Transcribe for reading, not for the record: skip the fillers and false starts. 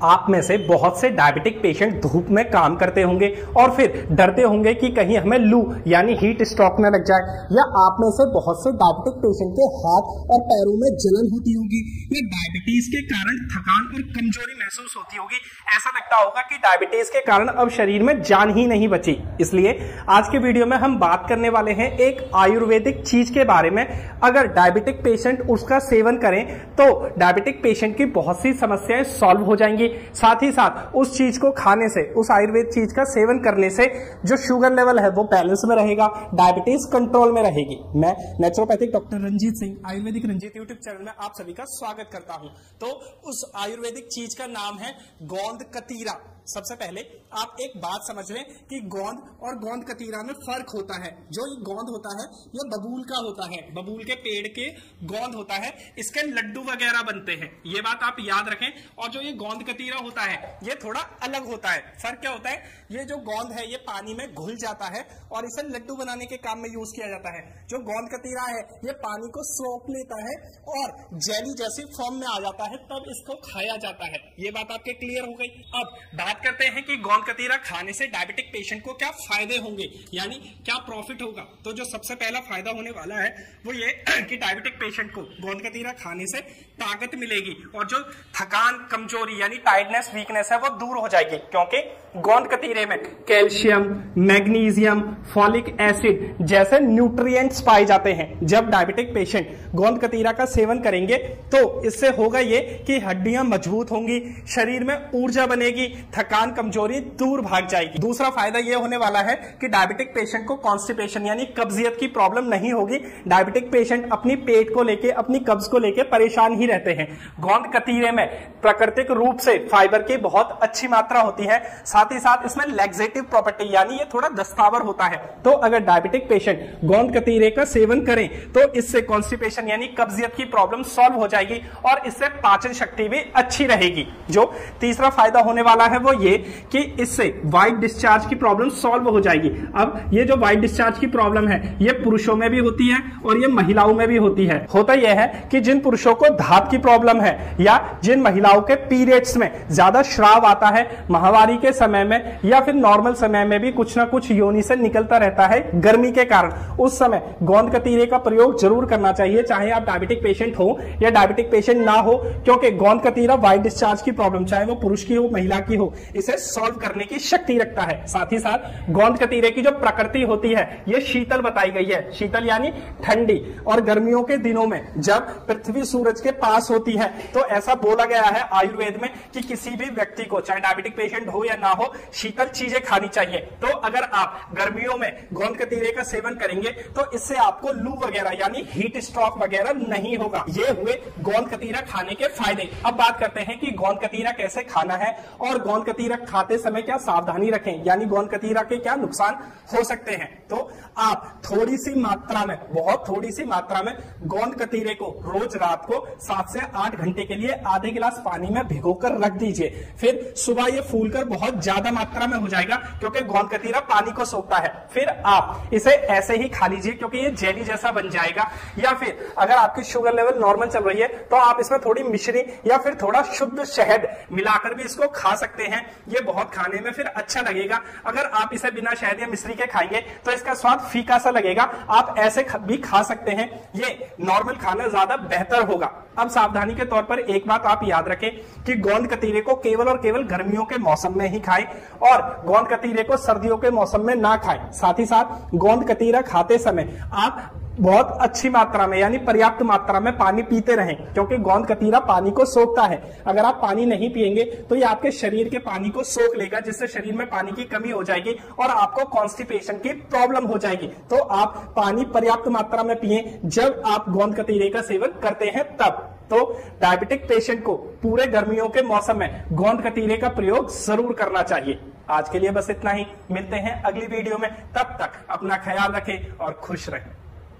आप में से बहुत से डायबिटिक पेशेंट धूप में काम करते होंगे और फिर डरते होंगे कि कहीं हमें लू यानी हीट स्ट्रोक न लग जाए, या आप में से बहुत से डायबिटिक पेशेंट के हाथ और पैरों में जलन होती होगी, या डायबिटीज के कारण थकान और कमजोरी महसूस होती होगी। ऐसा लगता होगा कि डायबिटीज के कारण अब शरीर में जान ही नहीं बची। इसलिए आज के वीडियो में हम बात करने वाले हैं एक आयुर्वेदिक चीज के बारे में। अगर डायबिटिक पेशेंट उसका सेवन करें तो डायबिटिक पेशेंट की बहुत सी समस्याएं सॉल्व हो जाएंगी। साथ ही साथ उस चीज को खाने से, उस आयुर्वेद चीज का सेवन करने से जो शुगर लेवल है वो बैलेंस में रहेगा, डायबिटीज कंट्रोल में रहेगी। मैं naturopathic doctor Ranjit Singh Ayurvedic Ranjit YouTube channel में आप सभी का स्वागत करता हूं। तो उस आयुर्वेदिक चीज का नाम है गोंद कतीरा। सबसे पहले आप एक बात समझ लें कि गोंद और गोंद कतीरा में फर्क होता है। जो ये गोंद होता है ये बबूल का होता है, बबूल के पेड़ के गोंद होता है, इसके लड्डू वगैरह बनते हैं, ये बात आप याद रखें। और जो ये गोंद कतीरा होता है ये थोड़ा अलग होता है। फर्क क्या होता है, ये जो गोंद है ये पानी में घुल जाता है और इसे लड्डू बनाने के काम में यूज किया जाता है। जो गोंद कतीरा है ये पानी को सोख लेता है और जेली जैसी फॉर्म में आ जाता है, तब इसको खाया जाता है। ये बात आपके क्लियर हो गई। अब बात करते हैं कि गोंद कतीरा खाने से डायबिटिक पेशेंट को क्या फायदे होंगे, यानी क्या प्रॉफिट होगा। तो जो सबसे पहला फायदा होने वाला है वो ये कि डायबिटिक पेशेंट को गोंद कतीरा खाने से ताकत मिलेगी और जो थकान, कमजोरी यानी टायर्डनेस, वीकनेस है वो दूर हो जाएगी, क्योंकि गोंद कतीरे में कैल्शियम, मैग्नीशियम, फॉलिक एसिड जैसे न्यूट्रिएंट्स पाए जाते हैं। जब डायबिटिक पेशेंट गोंद कतीरा का सेवन करेंगे तो इससे होगा ये कि हड्डियां मजबूत होंगी, शरीर में ऊर्जा बनेगी, थकान, कमजोरी दूर भाग जाएगी। दूसरा फायदा यह होने वाला है कि डायबिटिक पेशेंट को कॉन्स्टिपेशन यानी कब्जियत की प्रॉब्लम नहीं होगी। डायबिटिक पेशेंट अपनी पेट को लेके, अपनी कब्ज को लेके परेशान ही रहते हैं। गोंद कतीरे में प्राकृतिक रूप से फाइबर की बहुत अच्छी मात्रा होती है, साथ ही साथ इसमें लैक्सेटिव प्रॉपर्टी यानी ये थोड़ा दस्तावर होता है। तो अगर डायबिटिक पेशेंट गोंद कतीरे का सेवन करें तो इससे कॉन्स्टिपेशन यानी कब्जियत की प्रॉब्लम सॉल्व हो जाएगी और इससे पाचन शक्ति भी अच्छी रहेगी। जो तीसरा फायदा होने वाला है वो ये कि इससे व्हाइट डिस्चार्ज की प्रॉब्लम सॉल्व हो जाएगी। अब ये जो व्हाइट डिस्चार्ज की प्रॉब्लम है ये पुरुषों में भी होती है और ये महिलाओं में भी होती है। होता यह है कि जिन पुरुषों को धात की प्रॉब्लम है या जिन महिलाओं के पीरियड्स में ज्यादा श्राव आता है, माहवारी के समय में या फिर नॉर्मल समय में भी कुछ ना कुछ योनि से निकलता रहता है गर्मी के कारण, उस समय गोंद कतीरे का प्रयोग जरूर करना चाहिए, चाहे आप डायबिटिक पेशेंट हो या डायबिटिक पेशेंट ना हो, क्योंकि गोंद कतीरा व्हाइट डिस्चार्ज की प्रॉब्लम चाहे वो पुरुष की हो महिला की हो इसे सॉल्व करने की शक्ति रखता है। साथ ही साथ गोंद कतीरे की जो प्रकृति होती है ये शीतल बताई गई है। शीतल यानी ठंडी, और गर्मियों के दिनों में जब पृथ्वी सूरज के पास होती है तो ऐसा बोला गया है आयुर्वेद में कि किसी भी व्यक्ति को, चाहे डायबिटिक पेशेंट हो या ना हो, शीतल चीजें खानी चाहिए। तो अगर आप गर्मियों में गोंद कतीरे का सेवन करेंगे तो इससे आपको लू वगैरह यानी हीट स्ट्रोक वगैरह नहीं होगा। ये हुए गोंद कतीरा खाने के फायदे। अब बात करते हैं कि गोंद कतीरा कैसे खाना है और गोंद कतीरा खाते समय क्या सावधानी रखें, यानी गोंद कतीरा के क्या नुकसान हो सकते हैं। तो आप थोड़ी सी मात्रा में, बहुत थोड़ी सी मात्रा में गोंद कतीरे को रोज रात को 7 से 8 घंटे के लिए आधे गिलास पानी में भिगोकर रख दीजिए। फिर सुबह ये फूलकर बहुत ज्यादा मात्रा में हो जाएगा क्योंकि गोंद कतीरा पानी को सोखता है। फिर आप इसे ऐसे ही खा लीजिए क्योंकि ये जेली जैसा बन जाएगा। या फिर अगर आपकी शुगर लेवल नॉर्मल चल रही है तो आप इसमें थोड़ी मिश्री या फिर थोड़ा शुद्ध शहद मिलाकर भी इसको खा सकते हैं। ये बहुत खाने में फिर अच्छा लगेगा। अगर आप इसे बिना शहद या मिश्री के खाएंगे तो इसका स्वाद फीका सा लगेगा। आप ऐसे भी खा सकते हैं, ये नॉर्मल खाना ज्यादा बेहतर होगा। अब सावधानी के तौर पर एक बात आप याद रखें कि गोंद कतीरे को केवल और केवल गर्मियों के मौसम में ही खाएं और गोंद कतीरे को सर्दियों के मौसम में ना खाएं। साथ ही साथ गोंद कतीरा खाते समय आप बहुत अच्छी मात्रा में यानी पर्याप्त मात्रा में पानी पीते रहें, क्योंकि गोंद कतीरा पानी को सोखता है। अगर आप पानी नहीं पिएंगे तो ये आपके शरीर के पानी को सोख लेगा, जिससे शरीर में पानी की कमी हो जाएगी और आपको कॉन्स्टिपेशन की प्रॉब्लम हो जाएगी। तो आप पानी पर्याप्त मात्रा में पिएं जब आप गोंद कतीरे का सेवन करते हैं तब। तो डायबिटिक पेशेंट को पूरे गर्मियों के मौसम में गोंद कतीरे का प्रयोग जरूर करना चाहिए। आज के लिए बस इतना ही, मिलते हैं अगली वीडियो में। तब तक अपना ख्याल रखें और खुश रहें।